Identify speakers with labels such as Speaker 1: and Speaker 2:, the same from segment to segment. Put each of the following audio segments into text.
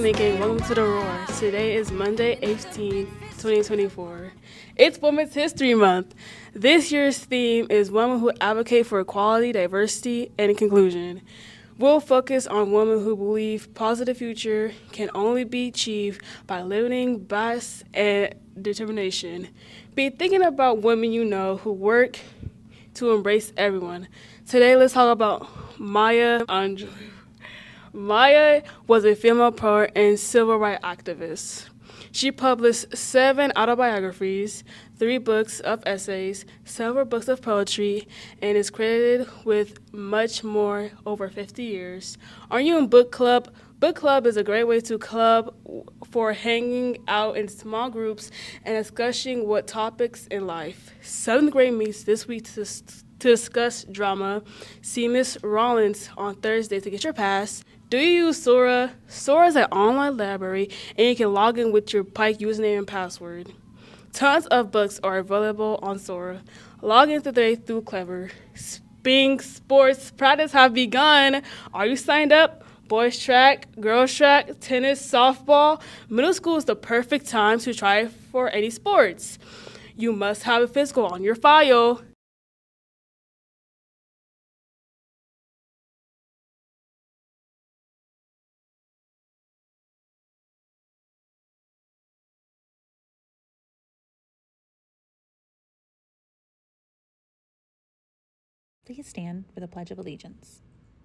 Speaker 1: Lincoln. Welcome to The Roar. Today is Monday, 18th, 2024. It's Women's History Month. This year's theme is Women Who Advocate for Equality, Diversity, and Inclusion. We'll focus on women who believe positive future can only be achieved by limiting bias and determination. Be thinking about women you know who work to embrace everyone. Today, let's talk about Maya Angelou. Maya was a female poet and civil rights activist. She published 7 autobiographies, 3 books of essays, several books of poetry, and is credited with much more over 50 years. Are you in book club? Book club is a great way to club for hanging out in small groups and discussing what topics in life. 7th grade meets this week to discuss drama. See Miss Rollins on Thursday to get your pass. Do you use Sora? Sora is an online library, and you can log in with your Pike username and password. Tons of books are available on Sora. Log in today through Clever. Spring sports practice have begun. Are you signed up? Boys track, girls track, tennis, softball. Middle school is the perfect time to try for any sports. You must have a physical on your file.
Speaker 2: Please stand for the Pledge of Allegiance.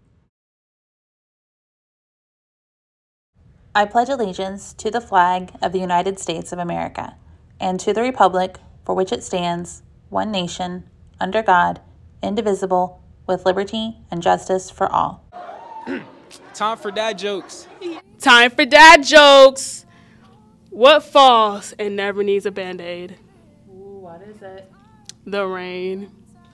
Speaker 2: I pledge allegiance to the flag of the United States of America and to the republic for which it stands, one nation, under God, indivisible, with liberty and justice for all.
Speaker 3: Time for dad jokes.
Speaker 1: Time for dad jokes. What falls and never needs a Band-Aid?
Speaker 2: Ooh, what is it?
Speaker 1: The rain.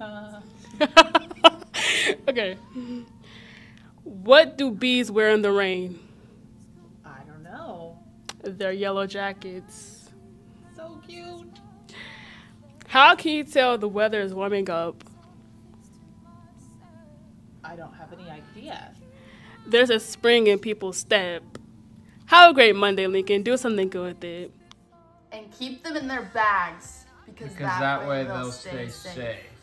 Speaker 1: Okay. What do bees wear in the rain?
Speaker 2: I don't know.
Speaker 1: Their yellow jackets.
Speaker 2: So cute.
Speaker 1: How can you tell the weather is warming up?
Speaker 2: I don't have any idea.
Speaker 1: There's a spring in people's step. Have a great Monday, Lincoln. Do something good with it.
Speaker 4: And keep them in their bags because that way they'll stay safe.